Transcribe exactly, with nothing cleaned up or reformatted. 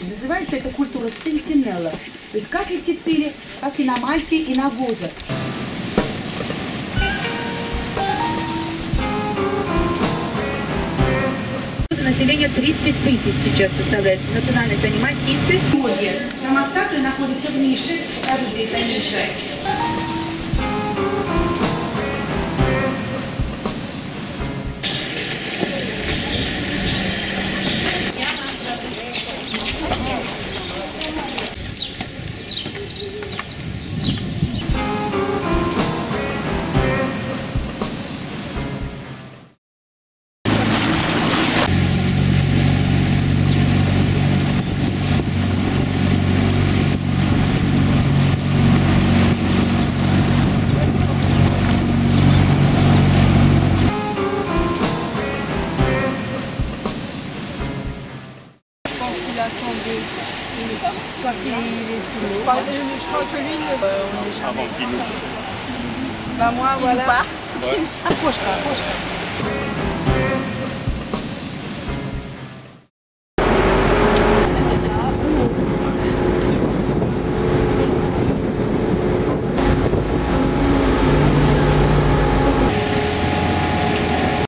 Называется эта культура стентинелла. То есть как и в Сицилии, как и на Мальте, и на Гоза. Население тридцать тысяч сейчас составляет. Национальность они мальтийцы. Сама статуя находится в нише. Покажи, где эта ниша. Il attendait soit il est sous l'eau. Je crois que lui, euh, on n'est jamais. Bah moi, voilà. Ouais. Approche-toi, approche-toi.